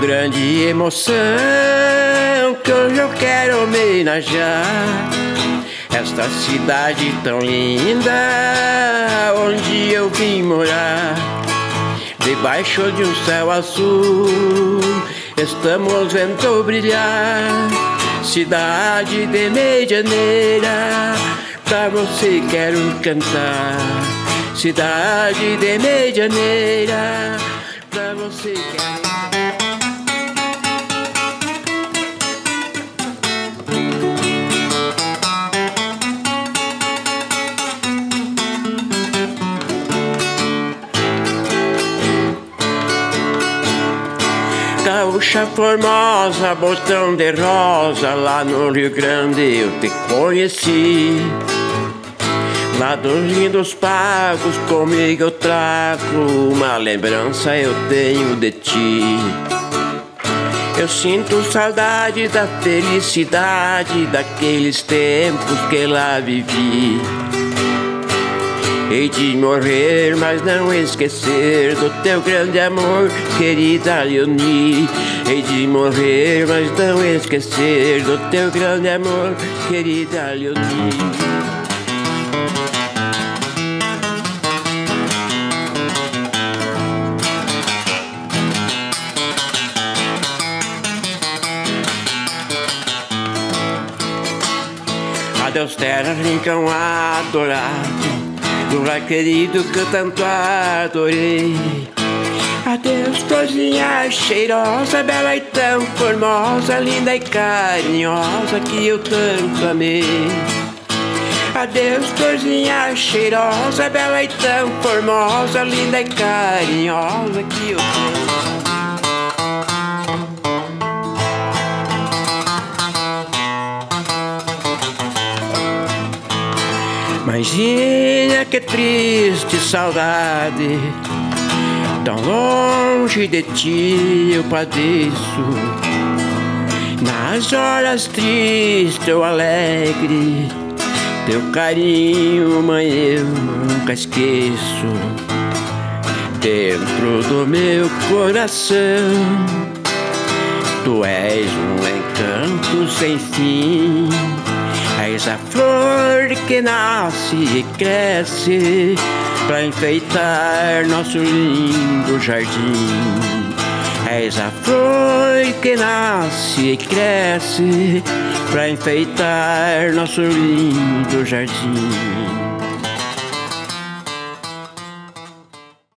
grande emoção que hoje eu quero homenagear esta cidade tão linda onde eu vim morar. Debaixo de um céu azul estamos vendo brilhar. Cidade de Medianeira, pra você quero cantar. Cidade de Medianeira, pra você quero cantar. Gaúcha formosa, botão de rosa, lá no Rio Grande eu te conheci. Lá dos lindos pagos comigo eu trago uma lembrança eu tenho de ti. Eu sinto saudade da felicidade daqueles tempos que lá vivi. Hei de morrer, mas não esquecer do teu grande amor, querida Leoni. Hei de morrer, mas não esquecer do teu grande amor, querida Leoni. Adeus terra, rincão adorado, lugar querido que eu tanto adorei. Adeus florzinha cheirosa, bela e tão formosa, linda e carinhosa que eu tanto amei. Adeus florzinha cheirosa, bela e tão formosa, linda e carinhosa que eu tanto amei. Imagina que triste saudade, tão longe de ti eu padeço. Nas horas tristes ou alegre, teu carinho, mãe, eu nunca esqueço. Dentro do meu coração, tu és um encanto sem fim. És a flor que nasce e cresce pra enfeitar nosso lindo jardim. És a flor que nasce e cresce pra enfeitar nosso lindo jardim.